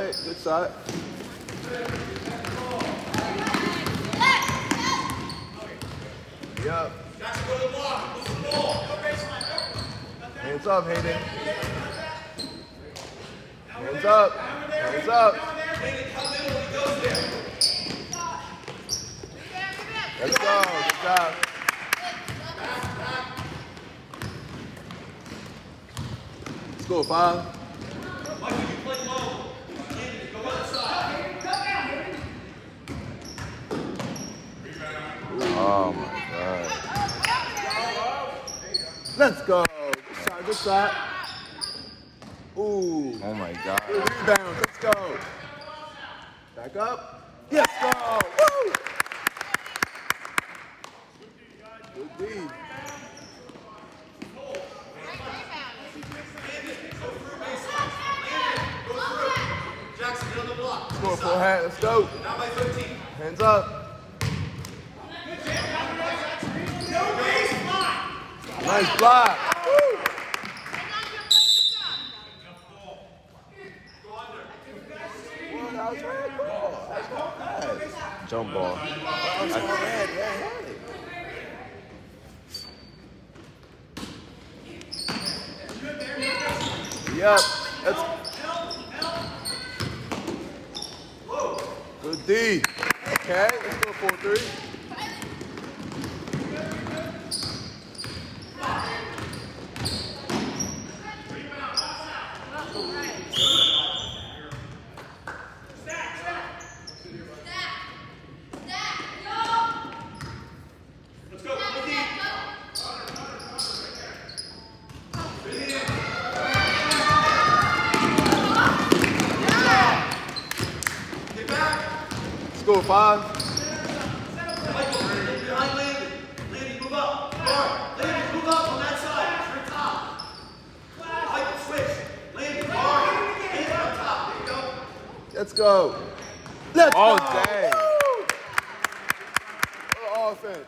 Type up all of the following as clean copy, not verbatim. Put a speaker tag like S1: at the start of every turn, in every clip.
S1: Okay, good shot. Yep. Hands up, Hayden. Hands up. Hands up. Let's go. Good job. Let's go, 5. Oh my God. Let's go. Good shot, good shot. Ooh.
S2: Oh my God.
S1: Good rebound. Let's go. Back up. Let's go. Woo. Good D.
S3: Jackson, get on the block.
S1: Score full hat. Let's go.
S3: Down by 13.
S1: Hands up. Nice block. Woo.
S2: Jump ball.
S1: Yep. That's good D. Okay, let's go 4-3. Score 5.
S3: Behind Landon. Landon, move up. Landon, move up on that side. You're top. Michael, switch. Landon, guard. Landon on top. There you go.
S1: Let's go. Let's go.
S2: Oh, dang.
S1: Woo! What offense.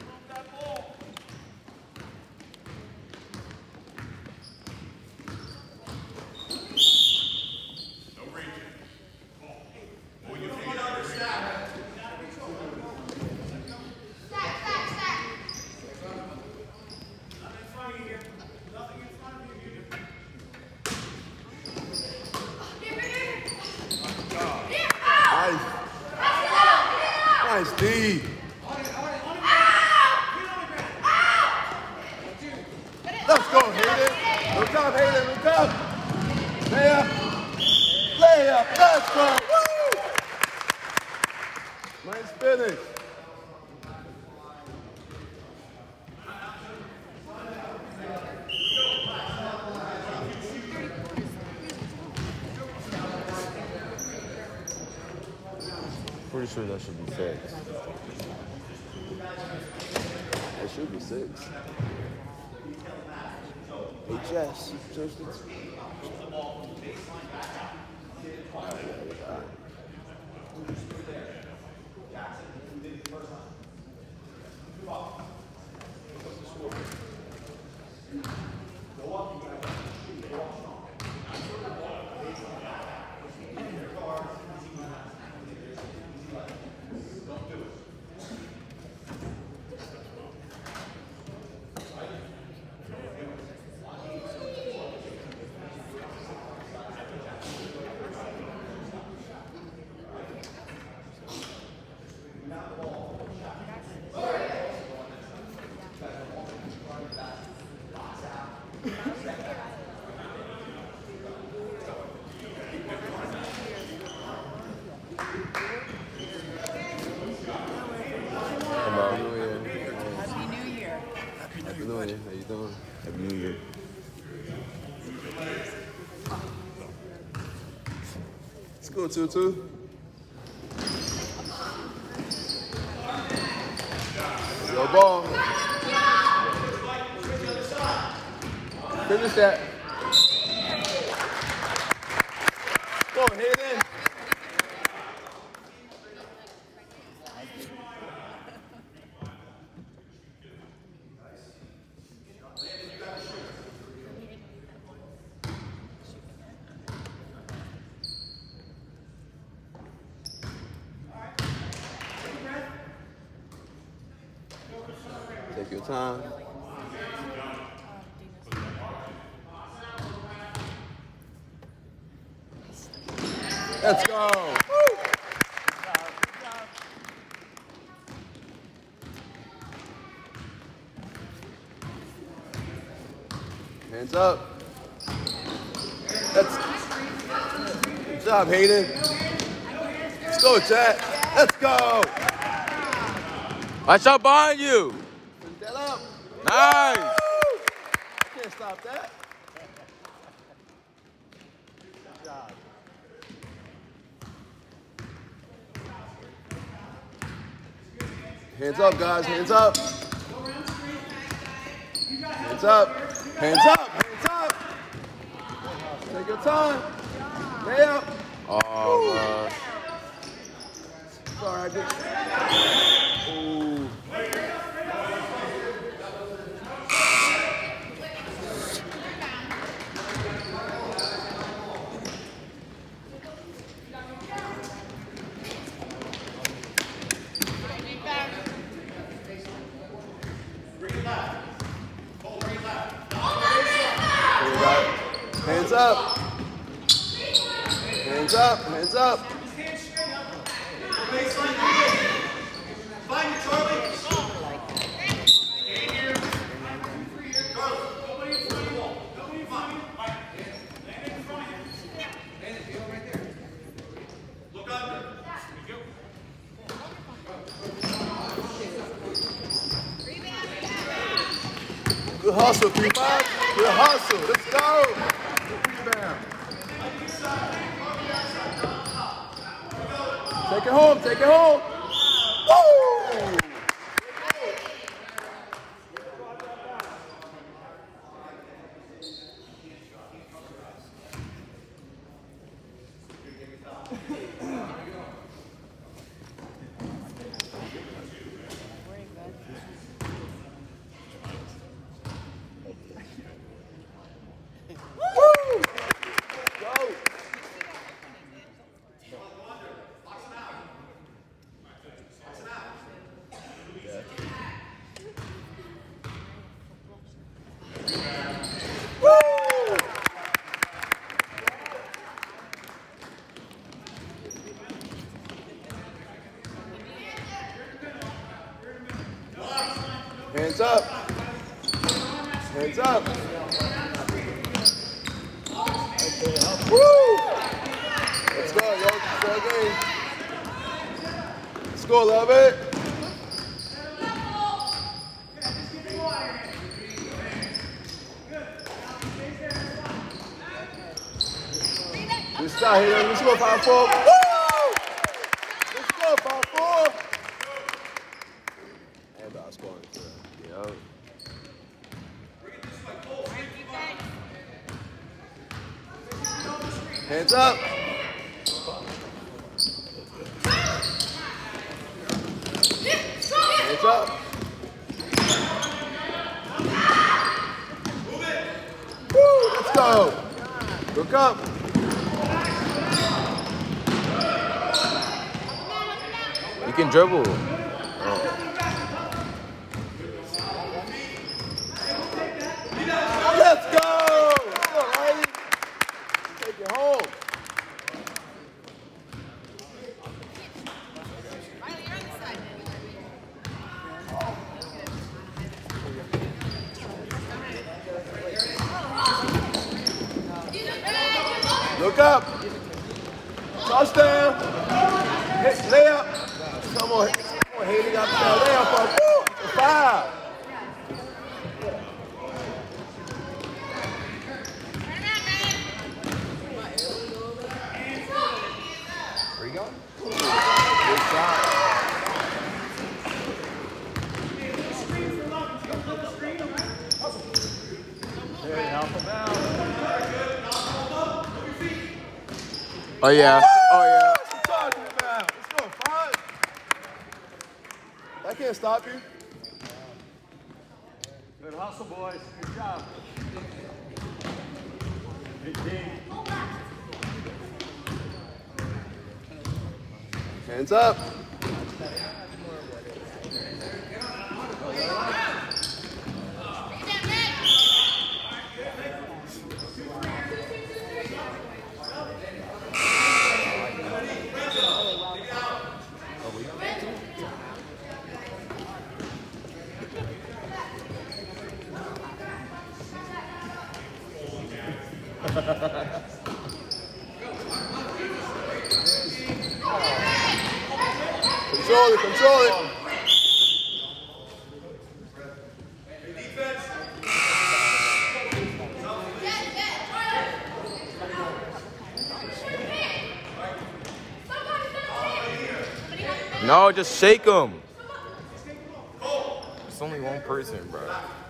S1: Nice D. Let's go, Hayden. Look up, Hayden. Look up. Layup. Layup. Let's go. Woo! Nice finish.
S2: Pretty sure that should be 6.
S1: It should be 6. HS. How you doing?
S2: Happy New Year.
S1: Let's go 2-2. Go ball. Finish that. Go ahead in. Take your time. Let's go. Woo. Hands up. Good job, Hayden. Let's go, Chat. Let's go.
S2: Watch out behind you.
S1: Put that up.
S2: Nice.
S1: Woo. Can't stop that. Good job. Hands up, guys. Hands up. Hands up. Hands up. Hands up. Take your time. Lay up.
S2: Oh, gosh.
S1: Sorry, I did. Ooh. Hands up. Hands up. Hands up.
S3: Find you, Charlie. Look under.
S1: Good hustle, 3-5. Good hustle. Let's go. Rebound. Take it home. Take it home. Woo! Hands up. Hands up. Woo! Let's go, yo. Let's go again. Let's go, love it. Good shot here. Let's go, 5-4. Woo! Let's go, 5-4. And I was scoring. Yo. Hands up. Hands up. Woo, let's go. Look up.
S2: You can dribble.
S1: Let's go. Let's go, Riley. Take it home. Look up. Touchdown. Hit, layup. Come on. Come on, Haley. Got the layup up. Woo! 5. Where you going? Good shot. Hey, help him out.
S2: Oh, yeah. Oh, yeah.
S1: What you talking about? Let's go, 5. That can't stop you.
S4: Good hustle, boys. Good job. Good team.
S1: Hands up. Control it, control it.
S2: No, just shake him. It's only one person, bro.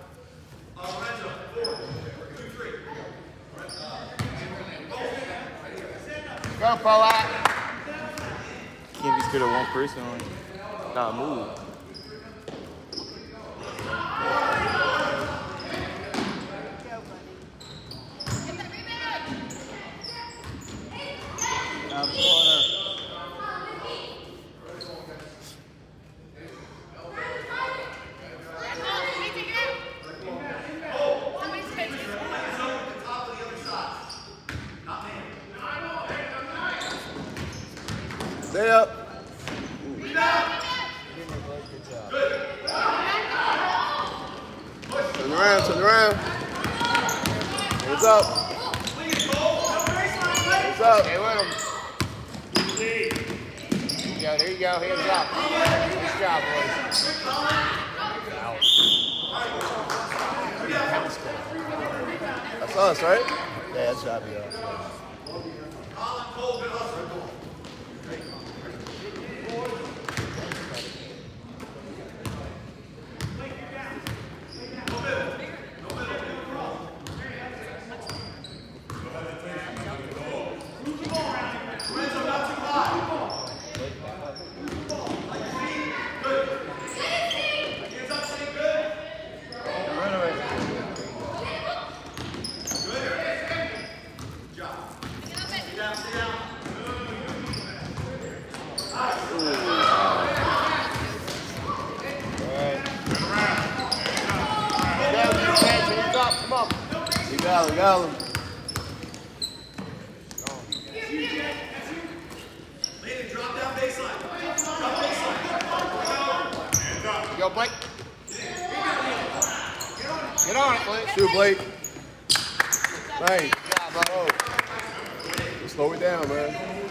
S5: Go, Paula.
S2: Can't be scared of one person. Not move.
S1: Stay up. Turn around, turn around. Hands up. Hands up.
S5: Stay with him. There you go. Hands up. Nice job, boys.
S1: That's us, right?
S5: Yeah, that's job, yeah.
S1: We got him.
S3: Landon, drop down baseline. Drop baseline.
S5: Yo, Blake. Get on it, Blake.
S1: Shoot, Blake. Nice. Oh. Slow it down, man.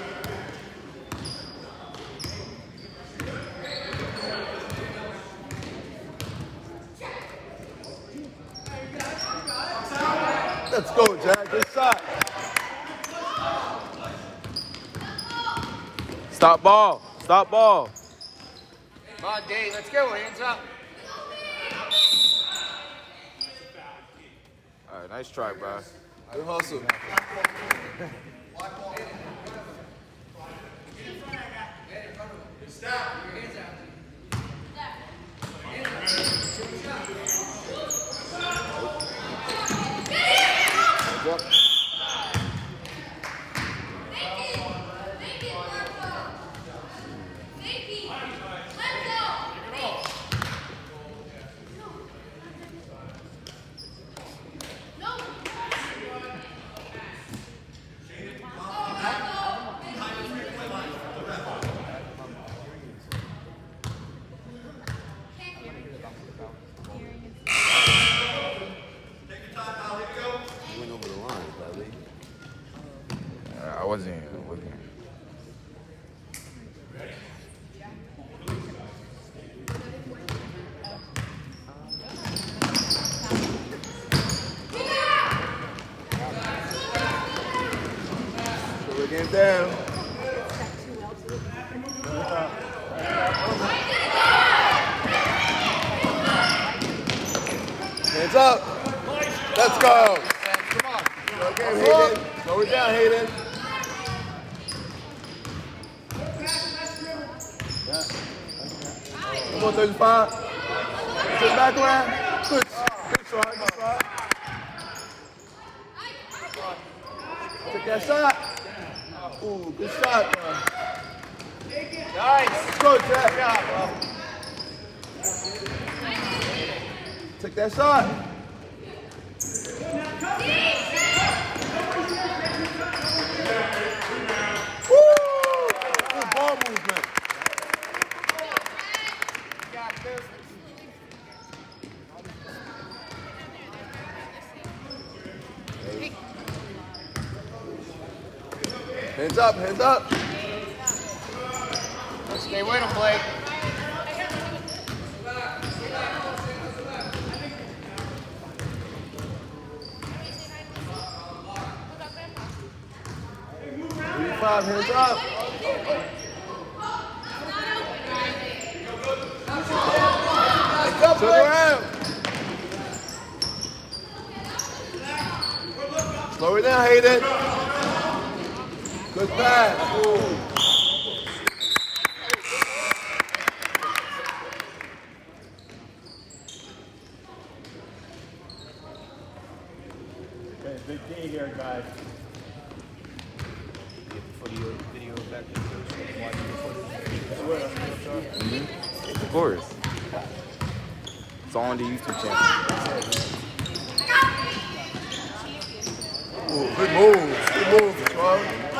S1: Let's go, Jack. Good shot.
S2: Stop ball. Stop ball.
S5: Come on, Dave. Let's go. Hands up.
S2: All right, nice try, bro.
S1: Good hustle. Yep.
S2: I wasn't looking.
S1: Slow the game down. Hands up. Let's go.
S5: Come on.
S1: Slow the game, Hayden. Slow it down, Hayden. Come on, 35. Take it back around. Good try, good try. Take that shot. Ooh, good shot, man.
S5: Nice.
S1: Let's go, Jack. Take that shot. Woo! Good ball movement. Hands up, hands up.
S5: Stay with him, Blake.
S1: Five, hands up. Turn around. Slow it down, Hayden. Good pass.
S4: Okay, big D here, guys.
S5: Video back to the
S2: Of course. It's all on the YouTube channel.
S1: Ooh, good move. Good move, Charles.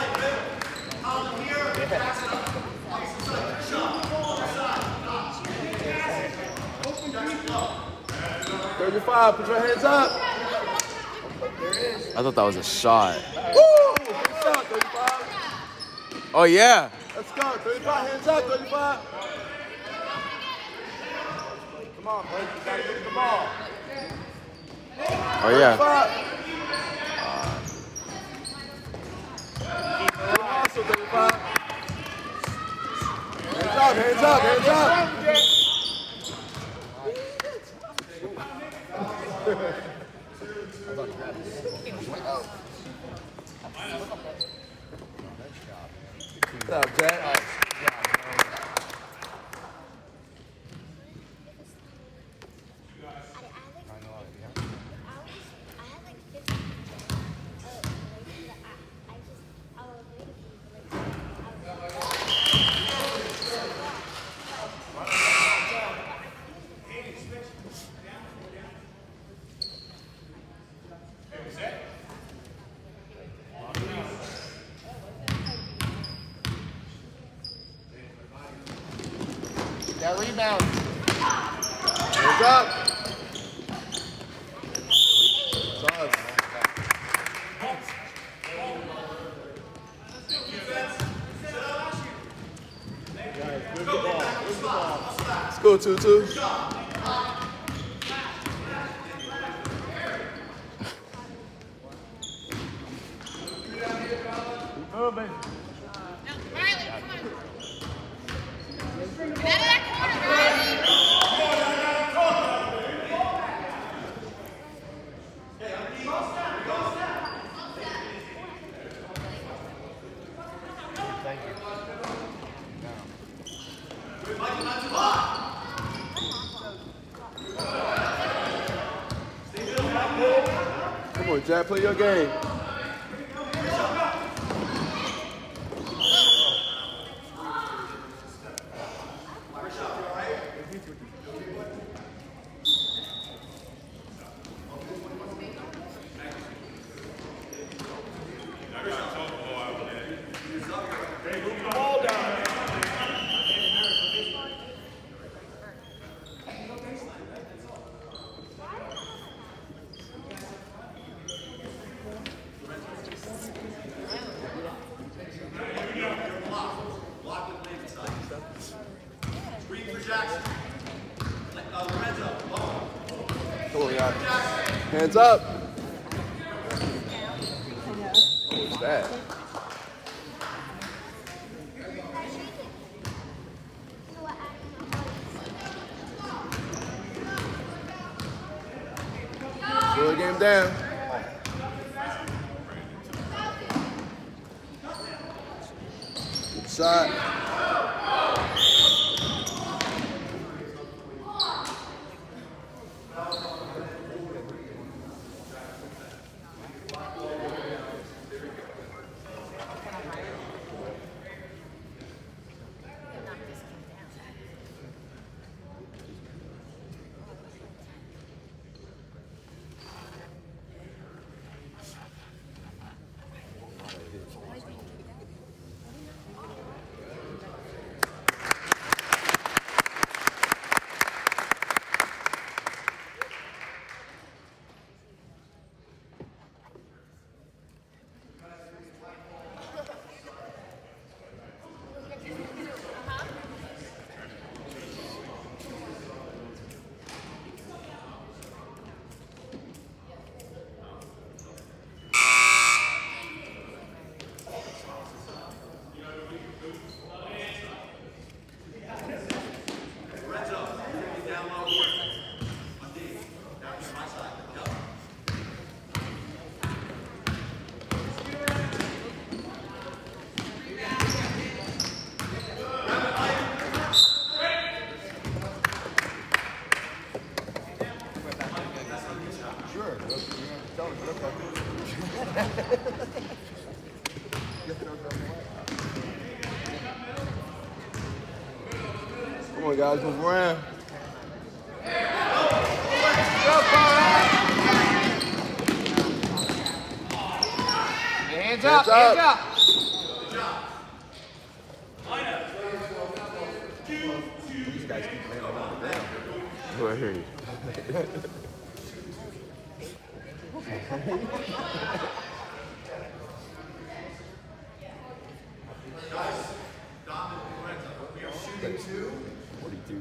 S1: 35, put your hands up.
S2: I thought that was a shot.
S1: Woo! Good shot, 35.
S2: Oh, yeah.
S1: Let's go. 35, hands up, 35.
S5: Come on, Blake. You gotta get the ball.
S2: Oh, yeah.
S1: 35. Also 35. Hands up, hands up, hands up. What's up, Jack?
S5: That rebound.
S1: Hands up. Tough. Let's go, 2-2.
S4: Moving.
S1: Come on, Jack, play your game. Come on, y'all. Hands up. What's that? Slow the game down. Good shot. on, guys. Move around.
S5: Go, Paul. Hands up, hands up.
S2: These guys keep landing on the ground. Word.
S3: We are shooting 2.
S2: 42.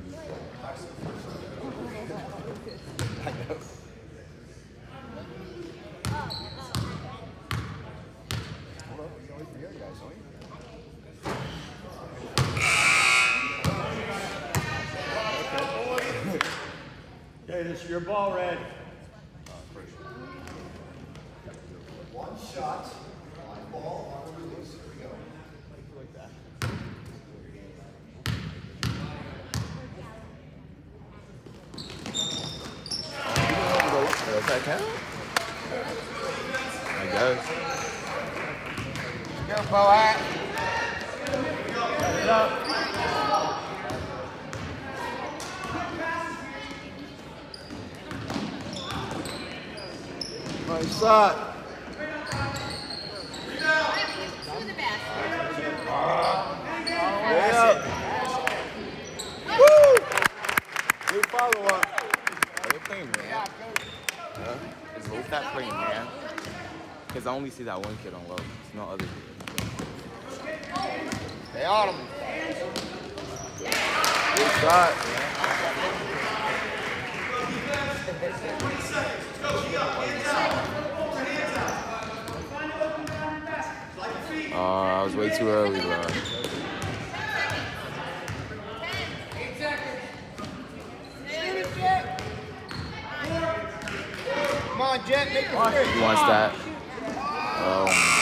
S1: I know.
S4: Okay, this is your ball, Red.
S3: 1 shot. On ball, on the release. Here we go.
S2: Does that count? I guess.
S5: Go, Paul.
S4: Hands up.
S1: Nice shot. Woo! Good follow-up.
S2: They're playing, man. It's low fat playing, man. Because I only see that one kid on low. There's no other kid.
S5: Stay on him.
S1: Good shot.
S2: I was way too early, bro.
S5: 8 seconds. Come on, Jet, make it free.
S2: He wants that. Oh.